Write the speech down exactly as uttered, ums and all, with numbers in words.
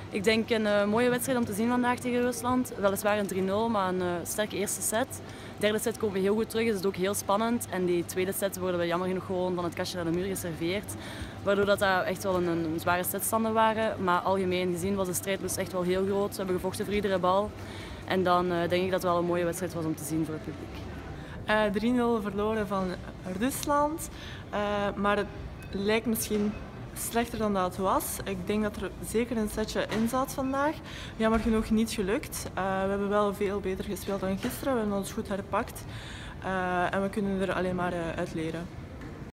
Ik denk een uh, mooie wedstrijd om te zien vandaag tegen Rusland. Weliswaar een drie nul, maar een uh, sterke eerste set. De derde set komen we heel goed terug, dus het is ook heel spannend. En die tweede set worden we jammer genoeg gewoon van het kastje naar de muur geserveerd. Waardoor dat, dat echt wel een, een zware setstanden waren. Maar algemeen gezien was de strijdlust echt wel heel groot. We hebben gevochten voor iedere bal. En dan uh, denk ik dat het wel een mooie wedstrijd was om te zien voor het publiek. Uh, drie nul verloren van Rusland, uh, maar het lijkt misschien slechter dan dat het was. Ik denk dat er zeker een setje in zat vandaag. Jammer genoeg niet gelukt. Uh, we hebben wel veel beter gespeeld dan gisteren. We hebben ons goed herpakt uh, en we kunnen er alleen maar uh, uit leren.